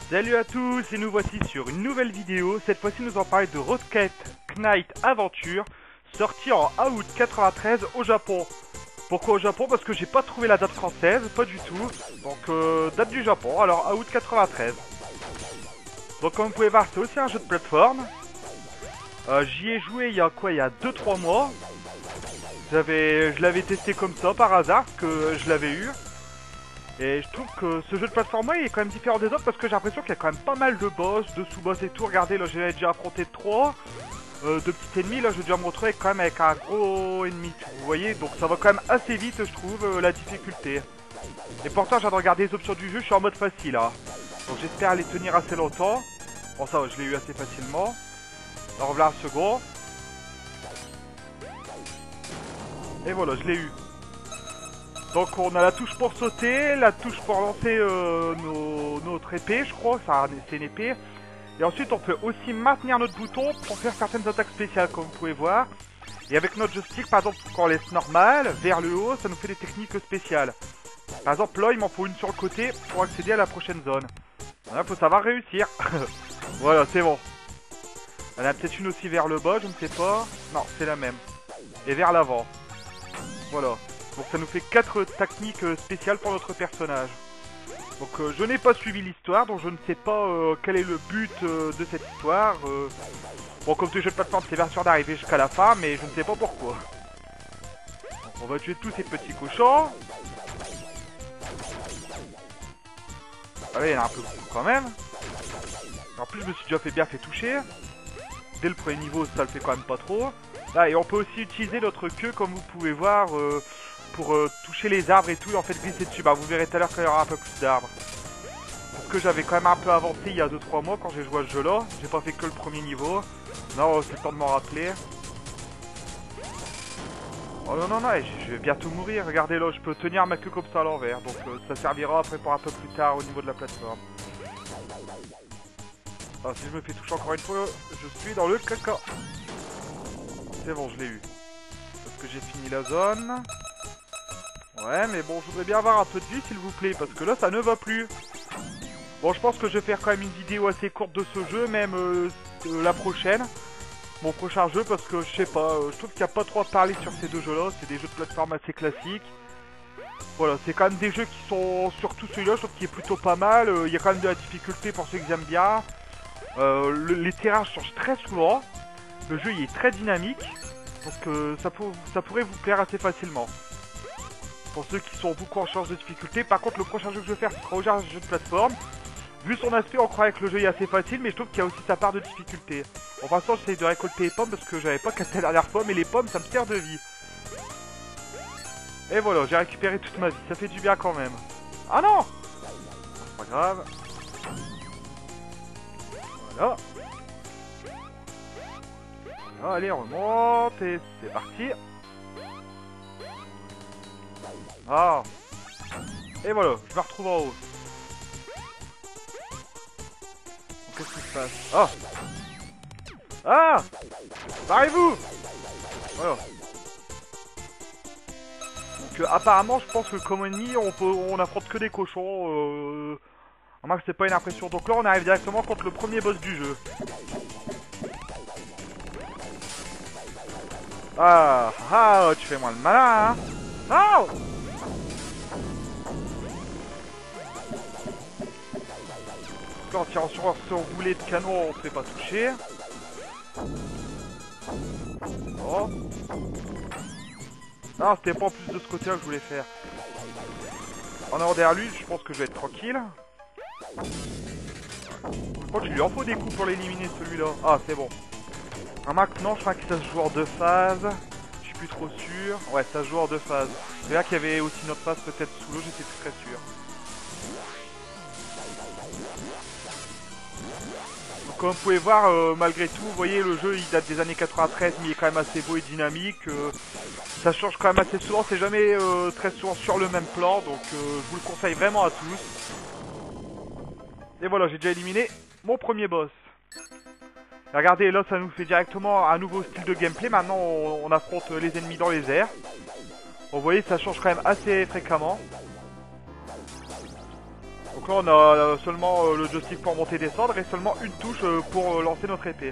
Salut à tous et nous voici sur une nouvelle vidéo. Cette fois-ci nous allons parler de Rocket Knight Adventure, sorti en août 93 au Japon. Pourquoi au Japon? Parce que j'ai pas trouvé la date française, pas du tout. Donc date du Japon, alors août 93. Donc comme vous pouvez voir, c'est aussi un jeu de plateforme. J'y ai joué il y a quoi? Il y a 2-3 mois. Je l'avais testé comme ça par hasard, parce que je l'avais eu. Et je trouve que ce jeu de plateforme il est quand même différent des autres parce que j'ai l'impression qu'il y a quand même pas mal de boss, de sous-boss et tout. Regardez, là j'ai déjà affronté 3 de petits ennemis. Là je vais déjà me retrouver quand même avec un gros ennemi, vous voyez. Donc ça va quand même assez vite, je trouve, la difficulté. Et pourtant j'ai de regarder les options du jeu, je suis en mode facile là. Donc j'espère les tenir assez longtemps. Bon ça va, je l'ai eu assez facilement. Alors voilà un second. Et voilà, je l'ai eu. Donc on a la touche pour sauter, la touche pour lancer notre épée, je crois, c'est une épée. Et ensuite on peut aussi maintenir notre bouton pour faire certaines attaques spéciales comme vous pouvez voir. Et avec notre joystick, par exemple, quand on laisse normal, vers le haut, ça nous fait des techniques spéciales. Par exemple là il m'en faut une sur le côté pour accéder à la prochaine zone. Voilà, faut savoir réussir. Voilà, c'est bon. Il y en a peut-être une aussi vers le bas, je ne sais pas. Non, c'est la même. Et vers l'avant. Voilà. Donc ça nous fait 4 techniques spéciales pour notre personnage. Donc je n'ai pas suivi l'histoire, donc je ne sais pas quel est le but de cette histoire. Bon, comme tous les jeux de plateforme, c'est bien sûr d'arriver jusqu'à la fin, mais je ne sais pas pourquoi. Donc on va tuer tous ces petits cochons. Ah oui, il y en a un peu beaucoup quand même. En plus, je me suis déjà bien fait toucher. Dès le premier niveau, ça le fait quand même pas trop. Là, et on peut aussi utiliser notre queue, comme vous pouvez voir, pour toucher les arbres et tout, et en fait glisser dessus. Bah vous verrez tout à l'heure qu'il y aura un peu plus d'arbres. Parce que j'avais quand même un peu avancé il y a 2-3 mois quand j'ai joué à ce jeu là. J'ai pas fait que le premier niveau. Non, c'est le temps de m'en rappeler. Oh non non non, je vais bientôt mourir. Regardez là, je peux tenir ma queue comme ça à l'envers. Donc ça servira après pour un peu plus tard au niveau de la plateforme. Ah, si je me fais toucher encore une fois, je suis dans le caca. C'est bon, je l'ai eu. Parce que j'ai fini la zone. Ouais, mais bon, je voudrais bien avoir un peu de vie, s'il vous plaît, parce que là, ça ne va plus. Bon, je pense que je vais faire quand même une vidéo assez courte de ce jeu, même la prochaine. Mon prochain jeu, parce que, je sais pas, je trouve qu'il n'y a pas trop à parler sur ces deux jeux-là. C'est des jeux de plateforme assez classiques. Voilà, c'est quand même des jeux qui sont, surtout celui-là, je trouve qu'il est plutôt pas mal. Il y a quand même de la difficulté pour ceux qui aiment bien. Les terrains changent très souvent. Le jeu, il est très dynamique. Donc, ça pourrait vous plaire assez facilement. Pour ceux qui sont beaucoup en charge de difficulté. Par contre, le prochain jeu que je vais faire, ce sera aussi un jeu de plateforme. Vu son aspect, on croirait que le jeu est assez facile, mais je trouve qu'il y a aussi sa part de difficulté. En passant, j'essaie de récolter les pommes parce que j'avais pas capté la dernière fois, mais les pommes, ça me sert de vie. Et voilà, j'ai récupéré toute ma vie. Ça fait du bien quand même. Ah non! C'est pas grave. Voilà. Voilà, allez, on remonte et c'est parti. Ah. Et voilà, je me retrouve en haut. Qu'est-ce qui se passe? Ah. Ah. Barrez-vous. Voilà. Donc apparemment, je pense que comme ennemi, on affronte que des cochons. À moins que c'est pas une impression. Donc là, on arrive directement contre le premier boss du jeu. Ah. Ah. Tu fais moins le malin, hein? Non. En tirant sur ce roulet de canon, on ne fait pas toucher. Oh. Non, c'était pas en plus de ce côté-là que je voulais faire. En avant derrière lui, je pense que je vais être tranquille. Je crois qu'il lui en faut des coups pour l'éliminer celui-là. Ah, c'est bon. Ah, maintenant, je crois que ça se joue en 2 phases. Je suis plus trop sûr. Ouais, ça se joue en 2 phases. C'est là qu'il y avait aussi notre phase peut-être sous l'eau, j'étais plus très sûr. Comme vous pouvez voir, malgré tout, vous voyez, le jeu il date des années 93, mais il est quand même assez beau et dynamique. Ça change quand même assez souvent, c'est jamais très souvent sur le même plan, donc je vous le conseille vraiment à tous. Et voilà, j'ai déjà éliminé mon premier boss. Et regardez, là ça nous fait directement un nouveau style de gameplay, maintenant on affronte les ennemis dans les airs. Bon, vous voyez, ça change quand même assez fréquemment. Donc là on a seulement le joystick pour monter et descendre et seulement une touche pour lancer notre épée.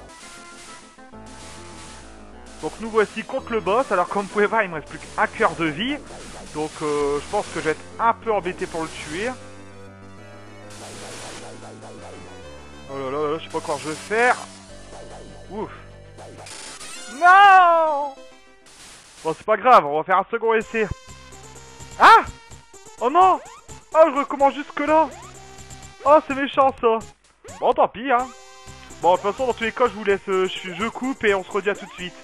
Donc nous voici contre le boss. Alors comme vous pouvez voir il me reste plus qu'un cœur de vie. Donc je pense que je vais être un peu embêté pour le tuer. Oh là là là, je sais pas comment je vais faire. Ouf. Non. Bon c'est pas grave, on va faire un second essai. Ah. Oh non. Oh je recommence jusque là. Oh c'est méchant ça. Bon tant pis hein. Bon de toute façon dans tous les cas je vous laisse, je coupe et on se redit à tout de suite.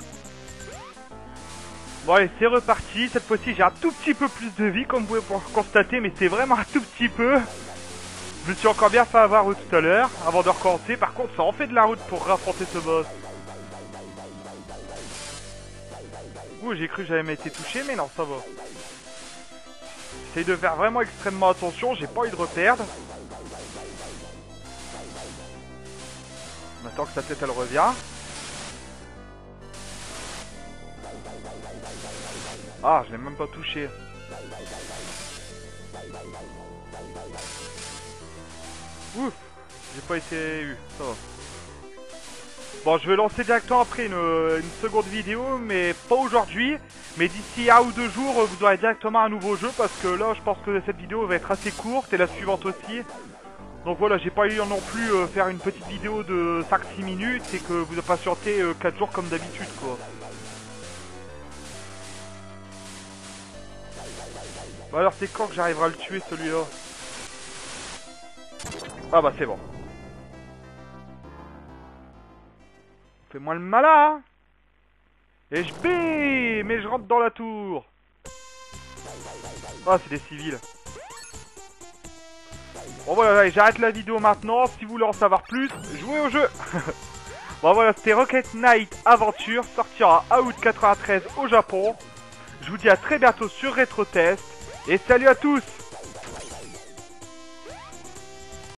Bon allez c'est reparti, cette fois-ci j'ai un tout petit peu plus de vie comme vous pouvez constater, mais c'est vraiment un tout petit peu. Je me suis encore bien fait avoir tout à l'heure, avant de recommencer. Par contre ça en fait de la route pour affronter ce boss. Ouh j'ai cru que j'avais été touché mais non ça va. J'essaye de faire vraiment extrêmement attention, j'ai pas envie de reperdre. On attend que sa tête elle revient. Ah, je l'ai même pas touché. Ouf, j'ai pas été eu, ça va. Bon, je vais lancer directement après une seconde vidéo, mais pas aujourd'hui. Mais d'ici 1 ou 2 jours, vous aurez directement un nouveau jeu, parce que là, je pense que cette vidéo va être assez courte, et la suivante aussi. Donc voilà, j'ai pas eu non plus faire une petite vidéo de 5-6 minutes, et que vous patientez 4 jours comme d'habitude, quoi. Bah alors c'est quand que j'arriverai à le tuer celui-là? Ah bah c'est bon. Fais-moi le malin hein. Et je bim. Mais je rentre dans la tour. Ah c'est des civils. Bon voilà, j'arrête la vidéo maintenant. Si vous voulez en savoir plus, jouez au jeu. Bon voilà, c'était Rocket Knight Aventure, sortira en août 93 au Japon. Je vous dis à très bientôt sur RetroTest. Et salut à tous!